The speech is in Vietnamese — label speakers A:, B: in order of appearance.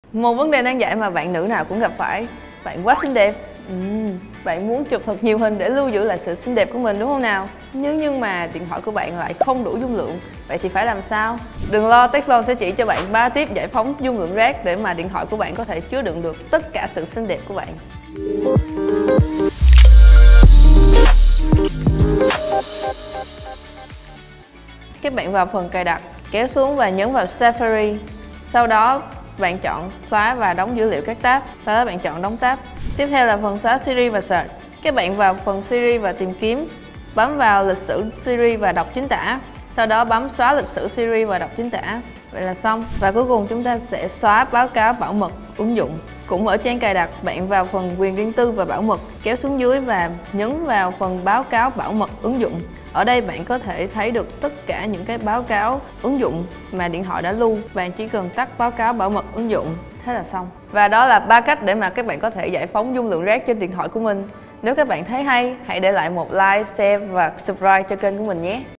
A: Một vấn đề nan giải mà bạn nữ nào cũng gặp phải. Bạn quá xinh đẹp. Bạn muốn chụp thật nhiều hình để lưu giữ lại sự xinh đẹp của mình đúng không nào? Nhưng mà điện thoại của bạn lại không đủ dung lượng. Vậy thì phải làm sao? Đừng lo, Techlon sẽ chỉ cho bạn 3 tiếp giải phóng dung lượng rác để mà điện thoại của bạn có thể chứa đựng được tất cả sự xinh đẹp của bạn. Các bạn vào phần cài đặt, kéo xuống và nhấn vào Safari. Sau đó bạn chọn xóa và đóng dữ liệu các tab. Sau đó bạn chọn đóng tab. Tiếp theo là phần xóa Siri và Search. Các bạn vào phần Siri và tìm kiếm, bấm vào lịch sử Siri và đọc chính tả. Sau đó bấm xóa lịch sử Siri và đọc chính tả. Vậy là xong. Và cuối cùng chúng ta sẽ xóa báo cáo bảo mật ứng dụng. Cũng ở trang cài đặt, bạn vào phần quyền riêng tư và bảo mật, kéo xuống dưới và nhấn vào phần báo cáo bảo mật ứng dụng. Ở đây bạn có thể thấy được tất cả những cái báo cáo ứng dụng mà điện thoại đã lưu. Bạn chỉ cần tắt báo cáo bảo mật ứng dụng, thế là xong. Và đó là 3 cách để mà các bạn có thể giải phóng dung lượng rác trên điện thoại của mình. Nếu các bạn thấy hay, hãy để lại một like, share và subscribe cho kênh của mình nhé.